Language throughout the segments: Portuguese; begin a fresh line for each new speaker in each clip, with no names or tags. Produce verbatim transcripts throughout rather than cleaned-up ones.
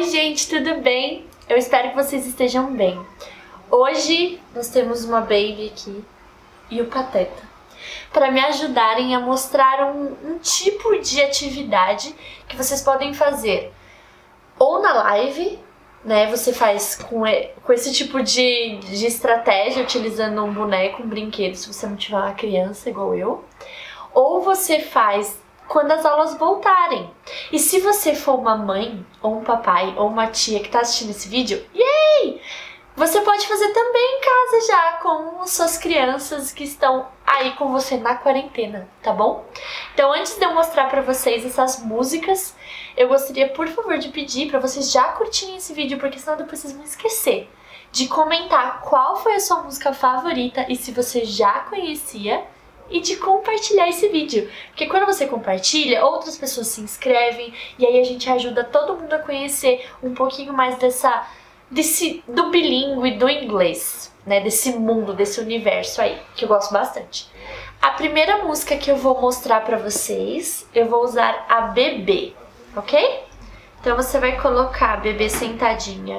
Oi gente, tudo bem? Eu espero que vocês estejam bem. Hoje nós temos uma baby aqui e o Pateta para me ajudarem a mostrar um, um tipo de atividade que vocês podem fazer ou na live, né? Você faz com, com esse tipo de, de estratégia, utilizando um boneco, um brinquedo, se você não tiver uma criança igual eu, ou você faz quando as aulas voltarem. E se você for uma mãe, ou um papai, ou uma tia que está assistindo esse vídeo, yay! Você pode fazer também em casa já, com suas crianças que estão aí com você na quarentena, tá bom? Então, antes de eu mostrar pra vocês essas músicas, eu gostaria, por favor, de pedir pra vocês já curtirem esse vídeo, porque senão depois vocês vão esquecer de comentar qual foi a sua música favorita e se você já conhecia, e de compartilhar esse vídeo, porque quando você compartilha, outras pessoas se inscrevem e aí a gente ajuda todo mundo a conhecer um pouquinho mais dessa, desse, do bilíngue, do inglês, né, desse mundo, desse universo aí, que eu gosto bastante. A primeira música que eu vou mostrar pra vocês, eu vou usar a Bebê, ok? Então você vai colocar a Bebê sentadinha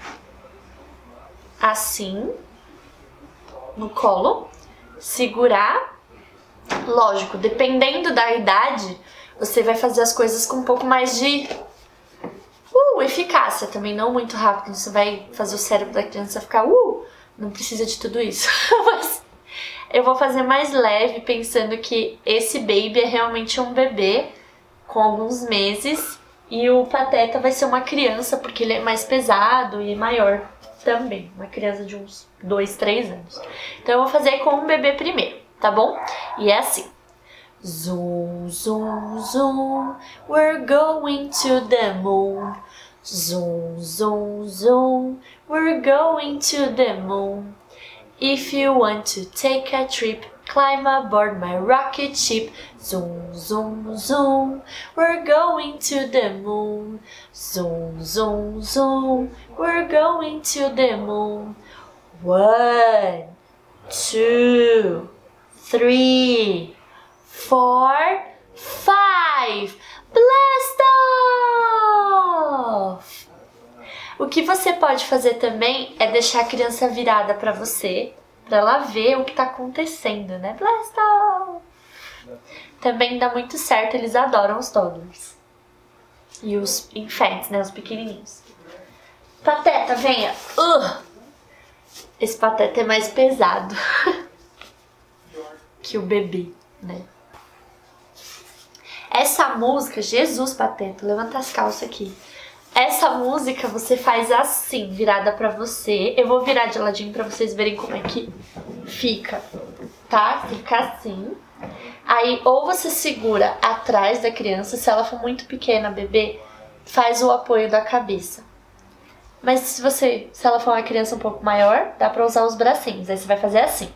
assim, no colo, segurar. Lógico, dependendo da idade, você vai fazer as coisas com um pouco mais de uh, eficácia, também não muito rápido. Você vai fazer o cérebro da criança ficar uh, não precisa de tudo isso. Mas eu vou fazer mais leve, pensando que esse baby é realmente um bebê com alguns meses e o Pateta vai ser uma criança, porque ele é mais pesado e maior também, uma criança de uns dois, três anos. Então eu vou fazer com um bebê primeiro, tá bom? E é assim. Zoom, zoom, zoom, we're going to the moon. Zoom, zoom, zoom, we're going to the moon. If you want to take a trip, climb aboard my rocket ship. Zoom, zoom, zoom, we're going to the moon. Zoom, zoom, zoom, we're going to the moon. One, two, three, four, five. Blast off! O que você pode fazer também é deixar a criança virada para você, para ela ver o que tá acontecendo, né? Blast off! Também dá muito certo, eles adoram os toddlers. E os infants, né? Os pequenininhos. Pateta, venha! Uh! Esse Pateta é mais pesado que o bebê, né? Essa música, Jesus, Pateta, levanta as calças aqui. Essa música você faz assim, virada pra você. Eu vou virar de ladinho pra vocês verem como é que fica, tá? Fica assim. Aí, ou você segura atrás da criança, se ela for muito pequena, bebê, faz o apoio da cabeça. Mas se você, se ela for uma criança um pouco maior, dá pra usar os bracinhos. Aí você vai fazer assim.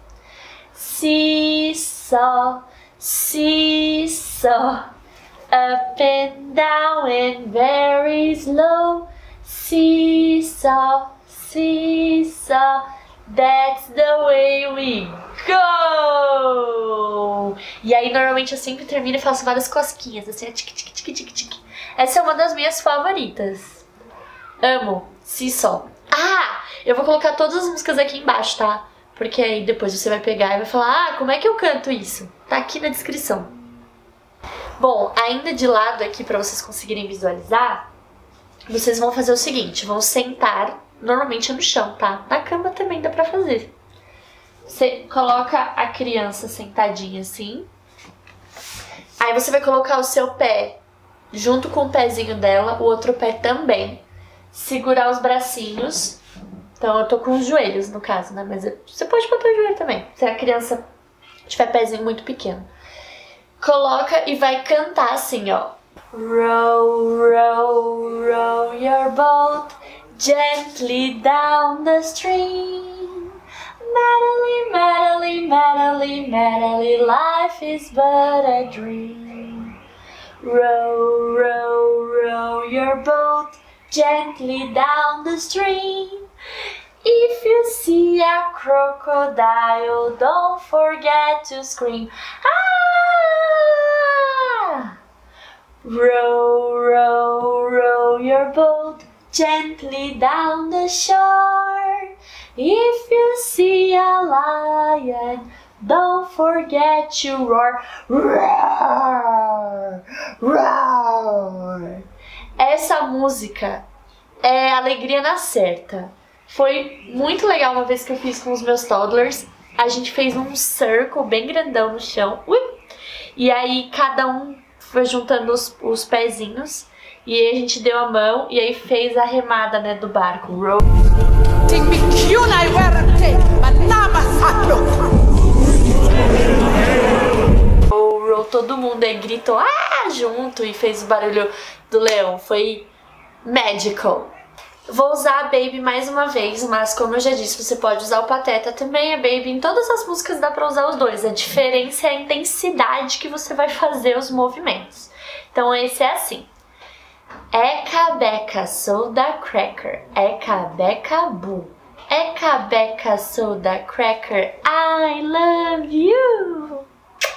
Seesaw, seesaw, up and down and very slow. Seesaw, seesaw, that's the way we go. E aí normalmente eu sempre termino e faço várias cosquinhas, assim, tic, tic, tic, tic, tic. Essa é uma das minhas favoritas. Amo, seesaw. Ah, eu vou colocar todas as músicas aqui embaixo, tá? Porque aí depois você vai pegar e vai falar, ah, como é que eu canto isso? Tá aqui na descrição. Bom, ainda de lado aqui pra vocês conseguirem visualizar, vocês vão fazer o seguinte, vão sentar, normalmente no chão, tá? Na cama também dá pra fazer. Você coloca a criança sentadinha assim, aí você vai colocar o seu pé junto com o pezinho dela, o outro pé também. Segurar os bracinhos. Então eu tô com os joelhos, no caso, né? Mas você pode botar o joelho também, se a criança tiver pezinho muito pequeno. Coloca e vai cantar assim, ó. Row, row, row your boat gently down the stream. Merrily, merrily, merrily, merrily, life is but a dream. Row, row, row your boat gently down the stream. If you see a crocodile, don't forget to scream. Ah! Row, row, row your boat gently down the shore. If you see a lion, don't forget to roar. Roar, roar. Essa música é Alegria na Certa. Foi muito legal uma vez que eu fiz com os meus toddlers. A gente fez um circle bem grandão no chão. Ui! E aí cada um foi juntando os, os pezinhos. E aí a gente deu a mão e aí fez a remada, né, do barco. Row. Row, row. Todo mundo aí gritou ah! Junto e fez o barulho do leão. Foi magical. Vou usar a Baby mais uma vez, mas como eu já disse, você pode usar o Pateta também, a Baby. Em todas as músicas dá pra usar os dois. A diferença é a intensidade que você vai fazer os movimentos. Então esse é assim. Eca, beca, soda, cracker. Eca, beca, boo. Eca, beca, soda, cracker. I love you.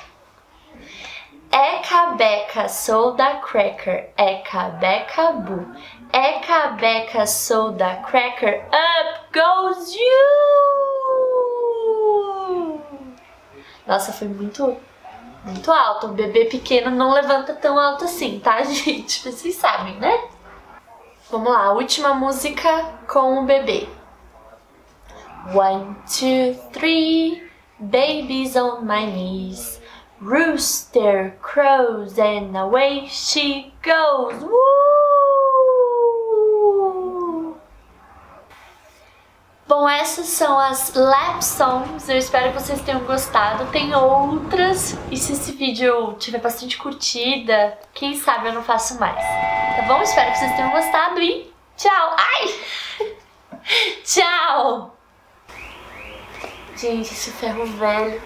Eca, beca, soda, cracker. Eca, beca, boo. Eca, beca, soda, cracker. Up goes you. Nossa, foi muito, muito alto. O bebê pequeno não levanta tão alto assim, tá, gente? Vocês sabem, né? Vamos lá, a última música com o bebê. One, two, three, babies on my knees. Rooster crows and away she goes. Woo! Bom, essas são as lap songs. Eu espero que vocês tenham gostado. Tem outras. E se esse vídeo tiver bastante curtida, quem sabe eu não faço mais. Tá bom? Espero que vocês tenham gostado e tchau! Ai! Tchau! Gente, esse ferro velho.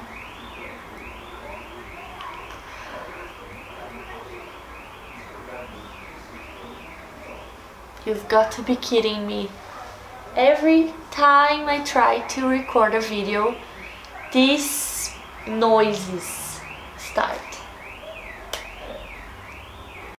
You've got to be kidding me. Every time I try to record a video, these noises start.